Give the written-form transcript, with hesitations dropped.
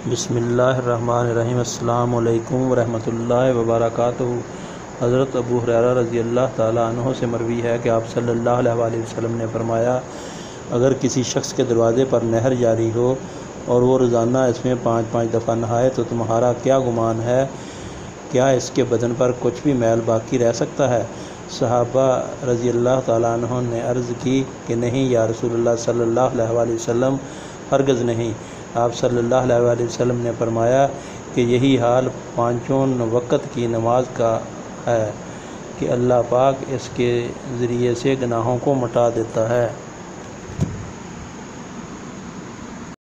बिस्मिल्लाहिर्रहमानिर्रहीम। अस्सलामु अलैकुम वरहमतुल्लाहि वबरकातुहू। हज़रत अबू हुरैरा रज़ी अल्लाह ताला अन्हु से मरवी है कि आप सल्लल्लाहु अलैहि वसल्लम ने फरमाया, अगर किसी शख्स के दरवाज़े पर नहर जारी हो और वो रोज़ाना इसमें 5-5 दफ़ा नहाए तो तुम्हारा क्या गुमान है, क्या इसके बदन पर कुछ भी मैल बाकी रह सकता है? सहाबा रज़ी अल्लाह ताला अन्हुम ने अर्ज़ की कि नहीं या रसूलुल्लाह सल्लल्लाहु अलैहि वसल्लम, हरगिज़ नहीं। आप सल्लल्लाहु अलैहि वसल्लम ने फरमाया कि यही हाल पाँचों वक़्त की नमाज का है कि अल्लाह पाक इसके ज़रिए से गुनाहों को मिटा देता है।